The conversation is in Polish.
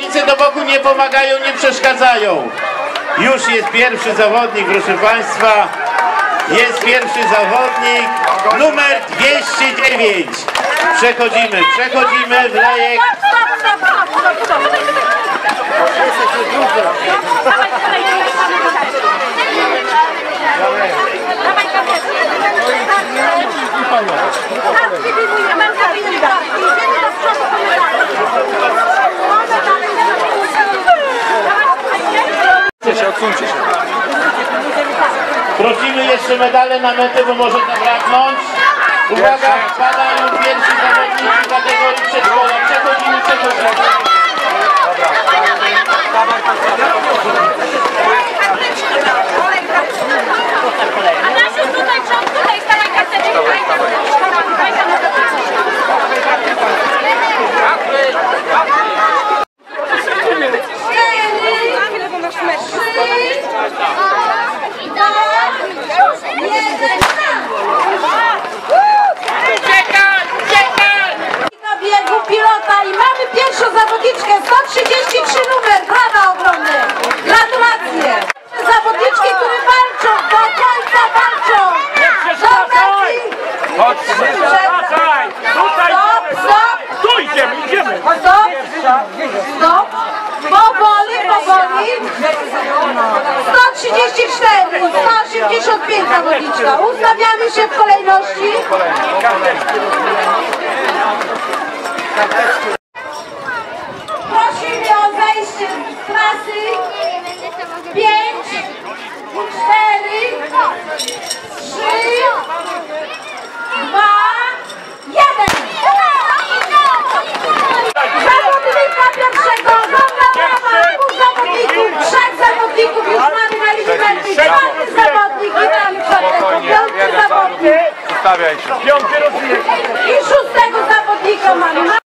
zawodnicy do boku nie pomagają, nie przeszkadzają. Już jest pierwszy zawodnik, proszę Państwa. Jest pierwszy zawodnik, numer 209. Przechodzimy w lejek. Odsuńcie się. Prosimy jeszcze medale na metę, bo może zabraknąć. Uwaga, wpadają pierwsi zawodnicy kategorii przedszkola. Przechodzimy. A nasz jest tutaj, stawaj karteczkę. Biegu pilota i mamy pierwszą zawodniczkę, 133 numer, brawa ogromne, gratulacje. Zawodniczki, które walczą, do końca walczą. Chodź, tu idziemy. Stop. Powoli. 134, 185 zawodniczka. Ustawiamy się w kolejności. Prosimy o zejście z trasy. 5, 4, 3, 2, 1. Zawodnika pierwszego, dobra brawa, 2 zawodników, 3 zawodników już mamy na linii mety, 4 zawodnik i mamy 5 zawodnik. Ustawiaj się. 5 rozwijaj. I 6 zawodnika mamy.